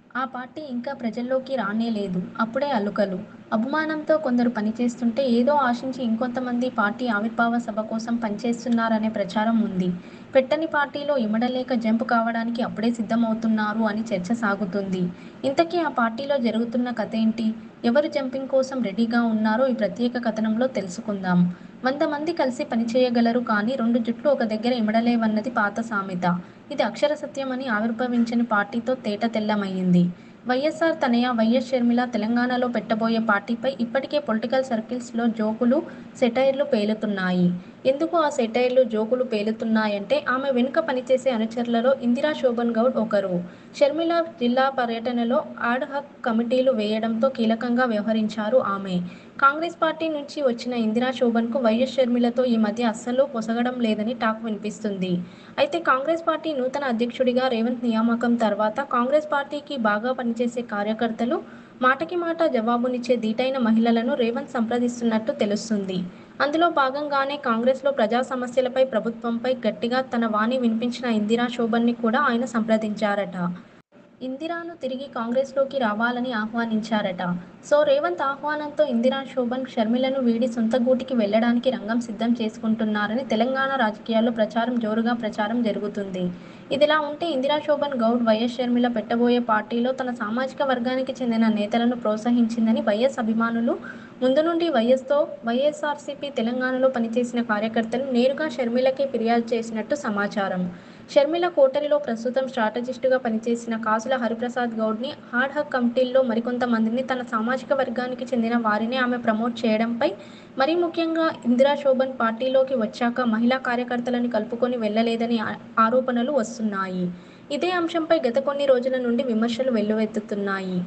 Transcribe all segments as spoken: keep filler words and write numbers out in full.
ఆ పార్టీ ఇంకా ప్రజల్లోకి రానేలేదు. అప్పుడే అలుకలు. అభిమానంతో కొందరు పనిచేస్తుంటే, ఏదో ఆశించి ఇంకొంతమంది పార్టీ ఆవిర్భావ సభ కోసం పనిచేస్తున్నారనే ప్రచారం ఉంది. పెట్టని పార్టీలో ఇమడలేక జంప్ కావడానికి అప్పుడే సిద్ధమవుతున్నారు అని చర్చ సాగుతుంది. ఇంతకీ ఆ పార్టీలో జరుగుతున్న కథేంటి? ఎవరు జంపింగ్ కోసం రెడీగా ఉన్నారో ఈ ప్రత్యేక కథనంలో తెలుసుకుందాం. వంద మంది కలిసి పనిచేయగలరు కానీ రెండు జుట్లు ఒక దగ్గర ఇమడలేవన్నది పాత సామెత. ఇది అక్షర సత్యమని ఆవిర్భవించని పార్టీతో తేటతెల్లమయింది. వైఎస్సార్ తనయ వైఎస్ షర్మిల తెలంగాణలో పెట్టబోయే పార్టీపై ఇప్పటికే పొలిటికల్ సర్కిల్స్లో జోకులు, సెటైర్లు పేలుతున్నాయి. ఎందుకు ఆ సెటైర్లు, జోకులు పేలుతున్నాయంటే ఆమె వెనుక పనిచేసే అనుచరులలో ఇందిరా శోభన్ గౌడ్ ఒకరు. షర్మిల జిల్లా పర్యటనలో ఆడ్హాక్ కమిటీలు వేయడంతో కీలకంగా వ్యవహరించారు ఆమె. కాంగ్రెస్ పార్టీ నుంచి వచ్చిన ఇందిరా శోభన్కు వైఎస్ షర్మిలతో ఈ మధ్య అస్సలు పొసగడం లేదని టాక్ వినిపిస్తుంది. అయితే కాంగ్రెస్ పార్టీ నూతన అధ్యక్షుడిగా రేవంత్ నియామకం తర్వాత కాంగ్రెస్ పార్టీకి బాగా పనిచేసే కార్యకర్తలు, మాటకి మాట జవాబునిచ్చే దీటైన మహిళలను రేవంత్ సంప్రదిస్తున్నట్టు తెలుస్తుంది. అందులో భాగంగానే కాంగ్రెస్లో ప్రజా సమస్యలపై, ప్రభుత్వంపై గట్టిగా తన వాణి వినిపించిన ఇందిరా శోభన్ని కూడా ఆయన సంప్రదించారట. ఇందిరాను తిరిగి కాంగ్రెస్లోకి రావాలని ఆహ్వానించారట. సో రేవంత్ ఆహ్వానంతో ఇందిరా శోభన్ షర్మిలను వీడి సొంత గూటికి వెళ్లడానికి రంగం సిద్ధం చేసుకుంటున్నారని తెలంగాణ రాజకీయాల్లో ప్రచారం జోరుగా ప్రచారం జరుగుతుంది. ఇదిలా ఉంటే ఇందిరా శోభన్ గౌడ్ వైఎస్ షర్మిల పెట్టబోయే పార్టీలో తన సామాజిక వర్గానికి చెందిన నేతలను ప్రోత్సహించిందని వైఎస్ అభిమానులు, ముందు నుండి వైఎస్తో వైఎస్సార్సీపీ తెలంగాణలో పనిచేసిన కార్యకర్తలు నేరుగా షర్మిలకే ఫిర్యాదు చేసినట్టు సమాచారం. షర్మిల కోటరీలో ప్రస్తుతం స్ట్రాటజిస్టుగా పనిచేసిన కాసుల హరిప్రసాద్ గౌడ్ని, ఆడ్హాక్ కమిటీల్లో మరికొంత మందిని, తన సామాజిక వర్గానికి చెందిన వారినే ఆమె ప్రమోట్ చేయడంపై, మరీ ముఖ్యంగా ఇందిరా శోభన్ పార్టీలోకి వచ్చాక మహిళా కార్యకర్తలను కలుపుకొని వెళ్లలేదని ఆరోపణలు వస్తున్నాయి. ఇదే అంశంపై గత కొన్ని రోజుల నుండి విమర్శలు వెల్లువెత్తుతున్నాయి.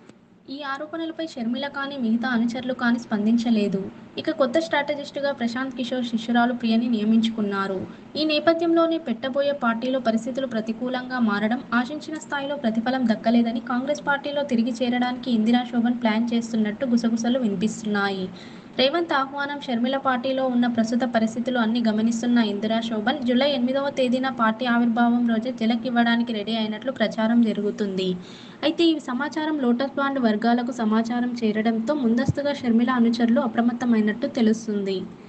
ఈ ఆరోపణలపై షర్మిల కానీ, మిగతా అనుచరులు కానీ స్పందించలేదు. ఇక కొత్త స్ట్రాటజిస్టుగా ప్రశాంత్ కిషోర్ శిష్యురాలు ప్రియని నియమించుకున్నారు. ఈ నేపథ్యంలోనే పెట్టబోయే పార్టీలో పరిస్థితులు ప్రతికూలంగా మారడం, ఆశించిన స్థాయిలో ప్రతిఫలం దక్కలేదని కాంగ్రెస్ పార్టీలో తిరిగి చేరడానికి ఇందిరా శోభన్ ప్లాన్ చేస్తున్నట్టు గుసగుసలు వినిపిస్తున్నాయి. రేవంత్ ఆహ్వానం, షర్మిల పార్టీలో ఉన్న ప్రస్తుత పరిస్థితులు అన్నీ గమనిస్తున్న ఇందిరా శోభన్ జూలై ఎనిమిదివ తేదీన పార్టీ ఆవిర్భావం రోజే ఝలక్ ఇవ్వడానికి రెడీ అయినట్లు ప్రచారం జరుగుతుంది. అయితే ఈ సమాచారం లోటస్ పాండ్ వర్గాలకు సమాచారం చేరడంతో ముందస్తుగా షర్మిల అనుచరులు అప్రమత్తమైనట్టు తెలుస్తుంది.